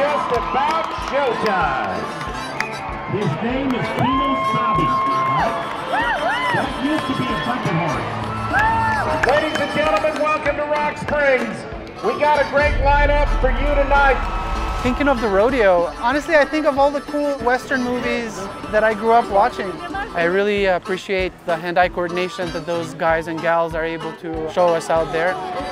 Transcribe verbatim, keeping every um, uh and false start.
just about showtime. His name is Kino Sabi. That used to be a bucket horse. Ladies and gentlemen, welcome to Rock Springs. We got a great lineup for you tonight. Thinking of the rodeo, honestly, I think of all the cool Western movies that I grew up watching. I really appreciate the hand-eye coordination that those guys and gals are able to show us out there.